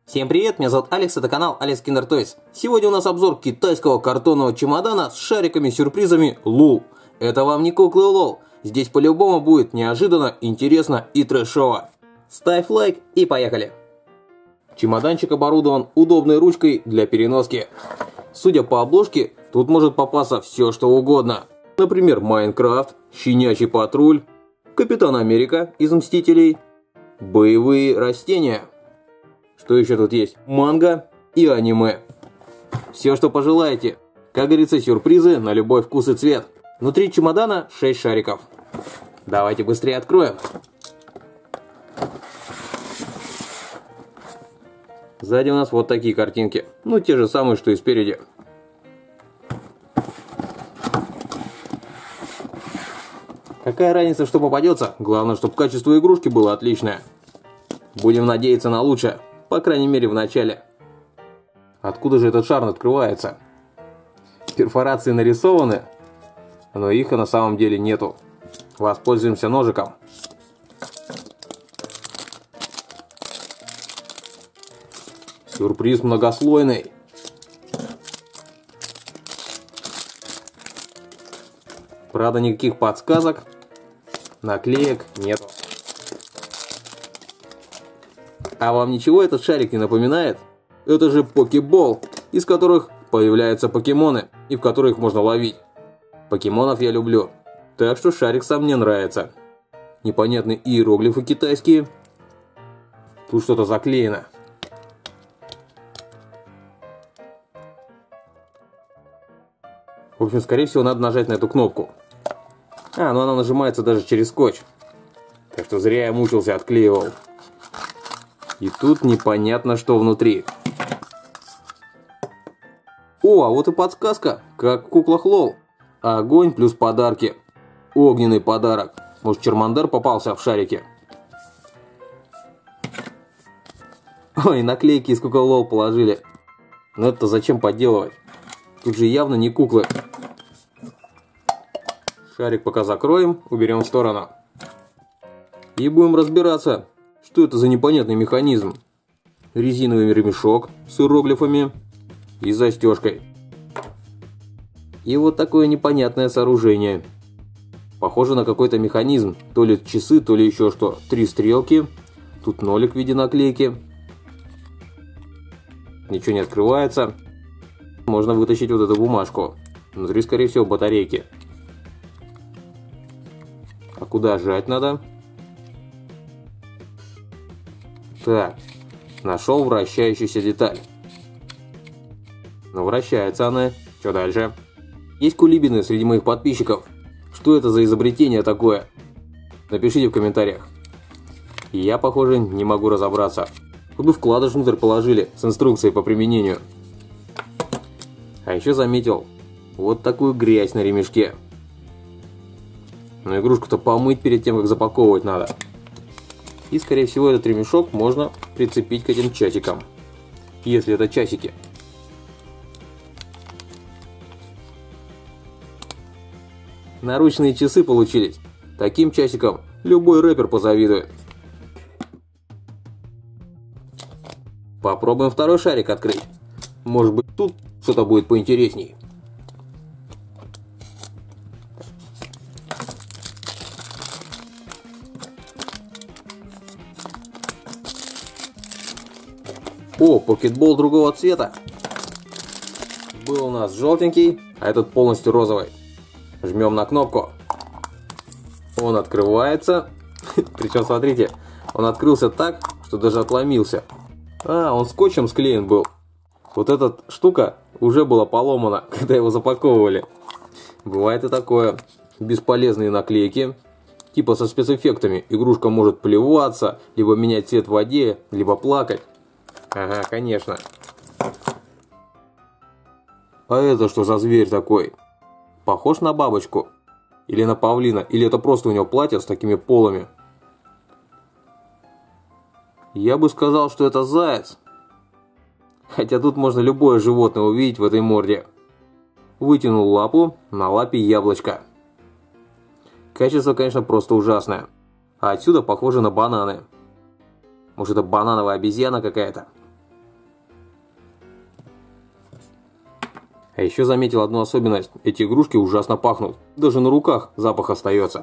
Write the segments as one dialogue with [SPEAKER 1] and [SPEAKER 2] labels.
[SPEAKER 1] Всем привет, меня зовут Алекс, это канал Alex Kinder Toys. Сегодня у нас обзор китайского картонного чемодана с шариками-сюрпризами LOL. Это вам не куклы LOL, здесь по-любому будет неожиданно, интересно и трэшово. Ставь лайк и поехали. Чемоданчик оборудован удобной ручкой для переноски. Судя по обложке, тут может попасться все что угодно. Например, Майнкрафт, Щенячий патруль, Капитан Америка из Мстителей, боевые растения. Что еще тут есть? Манго и аниме. Все, что пожелаете. Как говорится, сюрпризы на любой вкус и цвет. Внутри чемодана 6 шариков. Давайте быстрее откроем. Сзади у нас вот такие картинки. Ну, те же самые, что и спереди. Какая разница, что попадется? Главное, чтобы качество игрушки было отличное. Будем надеяться на лучшее. По крайней мере, в начале. Откуда же этот шар открывается? Перфорации нарисованы, но их на самом деле нету. Воспользуемся ножиком. Сюрприз многослойный. Правда, никаких подсказок, наклеек нету. А вам ничего этот шарик не напоминает? Это же покебол, из которых появляются покемоны, и в которых можно ловить. Покемонов я люблю, так что шарик сам мне нравится. Непонятные иероглифы китайские. Тут что-то заклеено. В общем, скорее всего, надо нажать на эту кнопку. Но она нажимается даже через скотч. Так что зря я мучился, отклеивал. И тут непонятно, что внутри. О, а вот и подсказка, как в куклах LOL. Огонь плюс подарки. Огненный подарок. Может, Чермандер попался в шарике? Ой, наклейки из кукол LOL положили. Но это зачем подделывать? Тут же явно не куклы. Шарик пока закроем, уберем в сторону. И будем разбираться. Что это за непонятный механизм? Резиновый ремешок с иероглифами и застежкой. И вот такое непонятное сооружение. Похоже на какой-то механизм. То ли часы, то ли еще что. 3 стрелки. Тут нолик в виде наклейки. Ничего не открывается. Можно вытащить вот эту бумажку. Внутри, скорее всего, батарейки. А куда жать надо? Так, нашел вращающуюся деталь. Но вращается она. Что дальше? Есть кулибины среди моих подписчиков. Что это за изобретение такое? Напишите в комментариях. И я, похоже, не могу разобраться. Тут бы вкладыш внутрь положили с инструкцией по применению. А еще заметил вот такую грязь на ремешке. Но игрушку-то помыть перед тем, как запаковывать надо. И, скорее всего, этот ремешок можно прицепить к этим часикам. Если это часики. Наручные часы получились. Таким часиком любой рэпер позавидует. Попробуем второй шарик открыть. Может быть, тут что-то будет поинтересней. О, покетбол другого цвета. Был у нас желтенький, а этот полностью розовый. Жмем на кнопку. Он открывается. Причем, смотрите, он открылся так, что даже отломился. Он скотчем склеен был. Вот эта штука уже была поломана, когда его запаковывали. Бывает и такое. Бесполезные наклейки. Типа со спецэффектами. Игрушка может плеваться, либо менять цвет в воде, либо плакать. Ага, конечно. А это что за зверь такой? Похож на бабочку? Или на павлина? Или это просто у него платье с такими полами? Я бы сказал, что это заяц. Хотя тут можно любое животное увидеть в этой морде. Вытянул лапу, на лапе яблочко. Качество, конечно, просто ужасное. А отсюда похоже на бананы. Может, это банановая обезьяна какая-то? А еще заметил одну особенность. Эти игрушки ужасно пахнут. Даже на руках запах остается.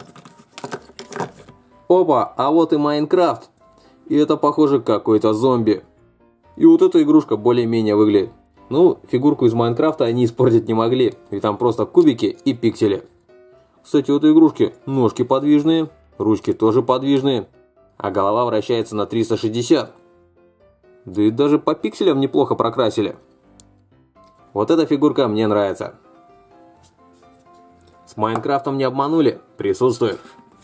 [SPEAKER 1] Опа, а вот и Майнкрафт. И это, похоже, какой-то зомби. И вот эта игрушка более-менее выглядит. Ну, фигурку из Майнкрафта они испортить не могли. Ведь там просто кубики и пиксели. Кстати, у этой игрушки ножки подвижные, ручки тоже подвижные. А голова вращается на 360. Да и даже по пикселям неплохо прокрасили. Вот эта фигурка мне нравится. С Майнкрафтом не обманули, присутствует.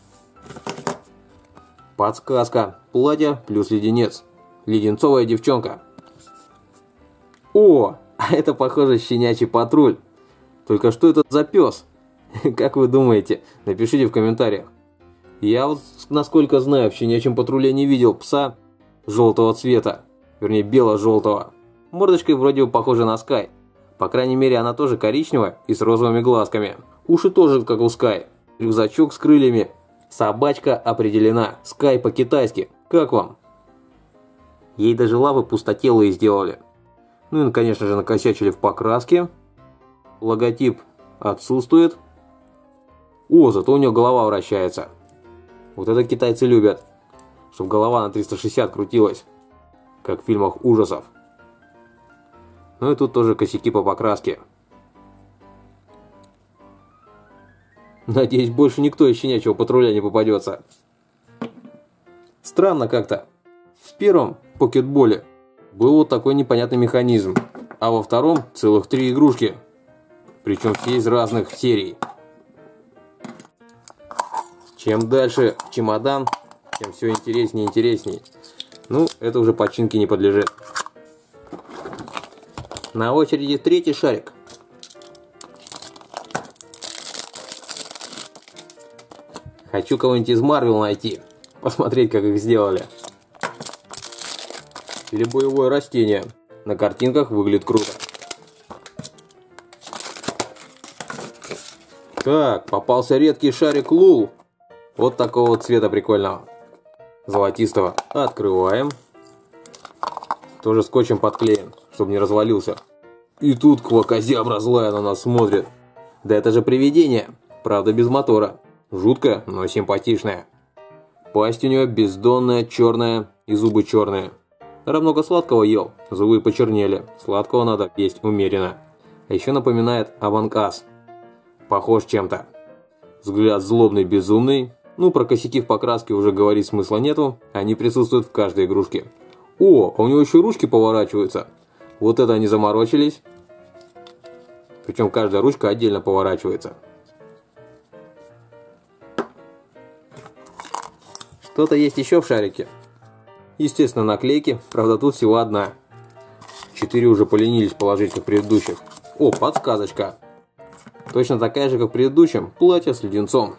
[SPEAKER 1] Подсказка. Платье плюс леденец. Леденцовая девчонка. О, а это, похоже, щенячий патруль. Только что это за пес? Как вы думаете? Напишите в комментариях. Я вот, насколько знаю, в щенячьем патруле не видел пса желтого цвета. Вернее, бело-желтого. Мордочкой вроде бы похожа на Скай. По крайней мере, она тоже коричневая и с розовыми глазками. Уши тоже как у Скай. Рюкзачок с крыльями. Собачка определена. Скай по-китайски. Как вам? Ей даже лапы пустотелые сделали. Ну и, конечно же, накосячили в покраске. Логотип отсутствует. О, зато у нее голова вращается. Вот это китайцы любят. Чтобы голова на 360 крутилась. Как в фильмах ужасов. Ну и тут тоже косяки по покраске. Надеюсь, больше никто из щенячьего патруля не попадется. Странно как-то. В первом покетболе был вот такой непонятный механизм. А во втором целых 3 игрушки. Причем все из разных серий. Чем дальше чемодан, тем все интереснее и интереснее. Ну, это уже починке не подлежит. На очереди 3-й шарик. Хочу кого-нибудь из Марвел найти. Посмотреть, как их сделали. Или боевое растение. На картинках выглядит круто. Так, попался редкий шарик Лул. Вот такого вот цвета прикольного. Золотистого. Открываем. Тоже скотчем подклеен, чтобы не развалился. И тут квакозябра злая на нас смотрит. Да это же привидение. Правда без мотора. Жуткая, но симпатичная. Пасть у нее бездонная, черная и зубы черные. Много сладкого ел, зубы почернели. Сладкого надо есть умеренно. А еще напоминает Among Us. Похож чем-то. Взгляд злобный, безумный. Ну, про косяки в покраске уже говорить смысла нету. Они присутствуют в каждой игрушке. О, а у него еще ручки поворачиваются. Вот это они заморочились. Причем каждая ручка отдельно поворачивается. Что-то есть еще в шарике. Естественно, наклейки. Правда, тут всего одна. 4 уже поленились положить, как в предыдущих. О, подсказочка. Точно такая же, как в предыдущем. Платье с леденцом.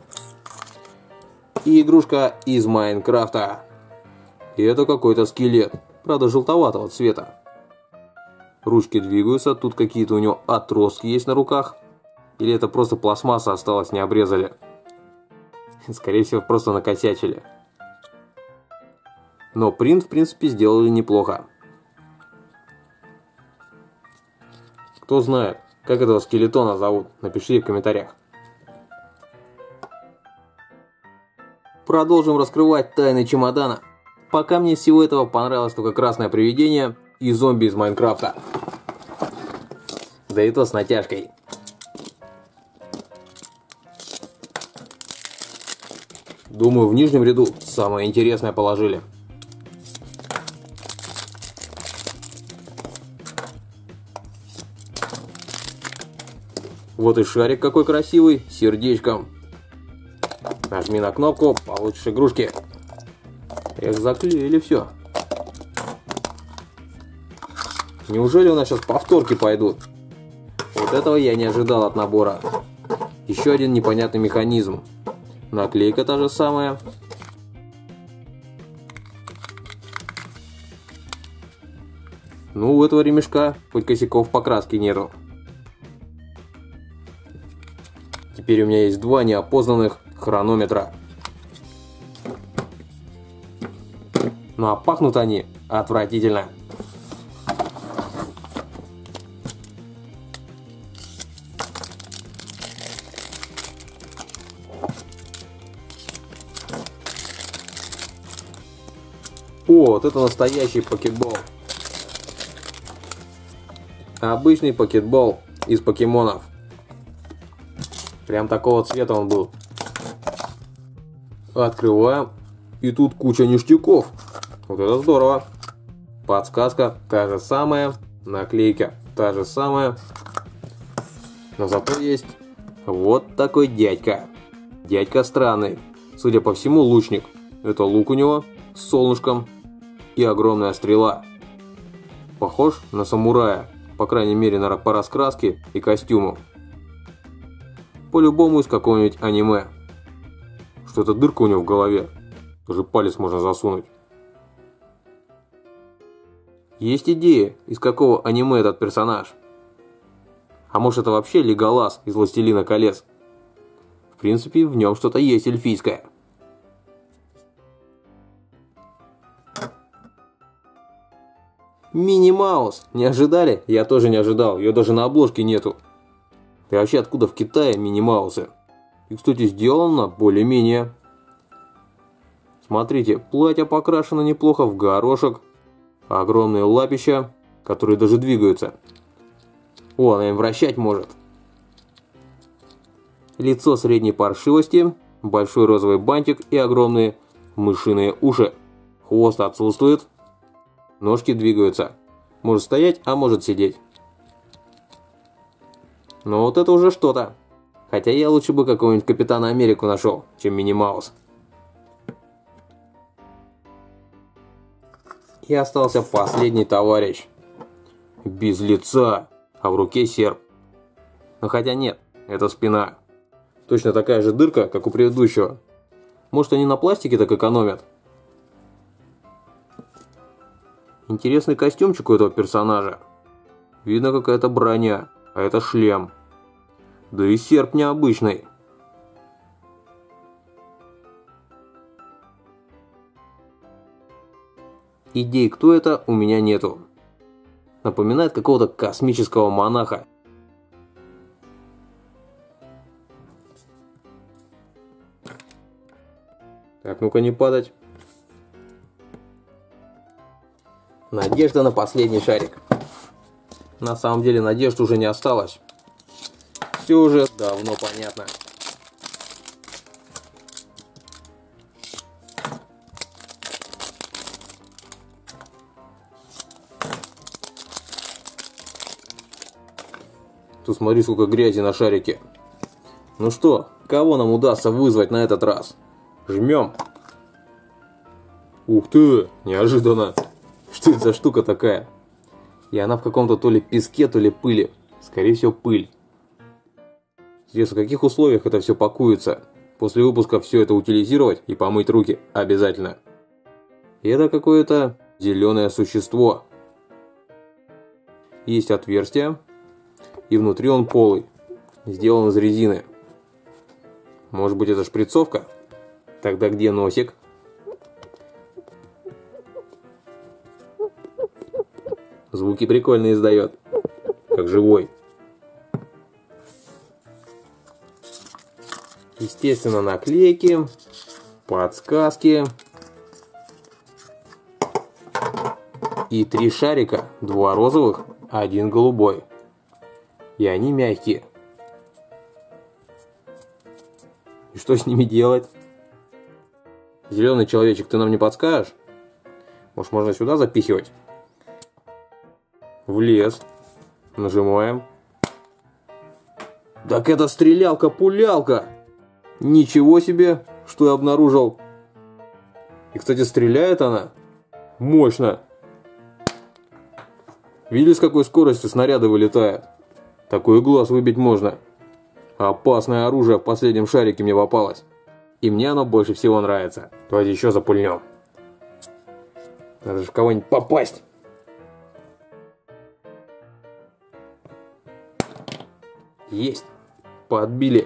[SPEAKER 1] И игрушка из Майнкрафта. И это какой-то скелет. Правда, желтоватого цвета. Ручки двигаются. Тут какие-то у него отростки есть на руках. Или это просто пластмасса осталась, не обрезали. Скорее всего, просто накосячили. Но принт, в принципе, сделали неплохо. Кто знает, как этого скелетона зовут, напишите в комментариях. Продолжим раскрывать тайны чемодана. Пока мне из всего этого понравилось только красное привидение и зомби из Майнкрафта. Да и то с натяжкой. Думаю, в нижнем ряду самое интересное положили. Вот и шарик какой красивый, с сердечком. Нажми на кнопку, получишь игрушки. Эх, заклеили все. Неужели у нас сейчас повторки пойдут? Вот этого я не ожидал от набора. Еще один непонятный механизм. Наклейка та же самая. Ну, у этого ремешка хоть косяков покраски нету. Теперь у меня есть 2 неопознанных хронометра. Ну а пахнут они отвратительно. Вот это настоящий покетбол. Обычный покетбол из покемонов. Прям такого цвета он был. Открываем. И тут куча ништяков. Вот это здорово. Подсказка та же самая. Наклейка та же самая. Но зато есть вот такой дядька. Дядька странный. Судя по всему, лучник. Это лук у него с солнышком и огромная стрела. Похож на самурая. По крайней мере, по раскраске и костюму. По-любому из какого-нибудь аниме. Что-то дырка у него в голове. Даже палец можно засунуть. Есть идея, из какого аниме этот персонаж? А может, это вообще Леголас из «Властелина колец»? В принципе, в нем что-то есть эльфийское. Мини Маус. Не ожидали? Я тоже не ожидал. Ее даже на обложке нету. И вообще, откуда в Китае Мини Маусы? И, кстати, сделано более-менее. Смотрите, платье покрашено неплохо в горошек. Огромные лапища, которые даже двигаются. О, она им вращать может. Лицо средней паршивости, большой розовый бантик и огромные мышиные уши. Хвост отсутствует. Ножки двигаются. Может стоять, а может сидеть. Но вот это уже что-то. Хотя я лучше бы какого-нибудь Капитана Америку нашел, чем Мини Маус. И остался последний товарищ. Без лица, а в руке серп. Но хотя нет, это спина. Точно такая же дырка, как у предыдущего. Может, они на пластике так экономят? Интересный костюмчик у этого персонажа. Видно, какая-то броня, а это шлем. Да и серп необычный. Идей, кто это, у меня нету. Напоминает какого-то космического монаха. Так, ну-ка не падать. Надежда на последний шарик. На самом деле надежд уже не осталось. Все уже давно понятно. Тут смотри, сколько грязи на шарике. Ну что, кого нам удастся вызвать на этот раз? Жмем. Ух ты, неожиданно. Что это за штука такая? И она в каком-то то ли песке, то ли пыли. Скорее всего, пыль. Интересно, в каких условиях это все пакуется? После выпуска все это утилизировать и помыть руки обязательно. И это какое-то зеленое существо. Есть отверстие. И внутри он полый. Сделан из резины. Может быть, это шприцовка? Тогда где носик? Звуки прикольные издает. Как живой. Естественно, наклейки. Подсказки. И 3 шарика. 2 розовых, 1 голубой. И они мягкие. И что с ними делать? Зеленый человечек, ты нам не подскажешь? Может, можно сюда запихивать? Влез. Нажимаем. Так это стрелялка-пулялка. Ничего себе, что я обнаружил. И, кстати, стреляет она мощно. Видели, с какой скоростью снаряды вылетают? Такой глаз выбить можно. Опасное оружие в последнем шарике мне попалось. И мне оно больше всего нравится. Давайте еще запульнем. Надо же в кого-нибудь попасть. Есть. Подбили.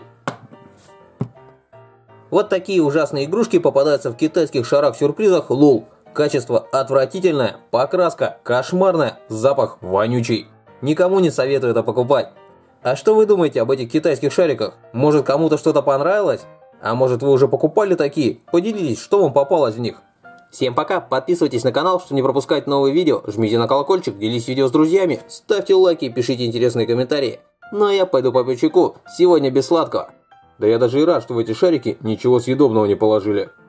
[SPEAKER 1] Вот такие ужасные игрушки попадаются в китайских шарах-сюрпризах LOL. Качество отвратительное, покраска кошмарная, запах вонючий. Никому не советую это покупать. А что вы думаете об этих китайских шариках? Может, кому-то что-то понравилось? А может, вы уже покупали такие? Поделитесь, что вам попалось в них. Всем пока, подписывайтесь на канал, чтобы не пропускать новые видео, жмите на колокольчик, делитесь видео с друзьями, ставьте лайки и пишите интересные комментарии. Ну а я пойду по чайку, сегодня без сладкого. Да я даже и рад, что в эти шарики ничего съедобного не положили.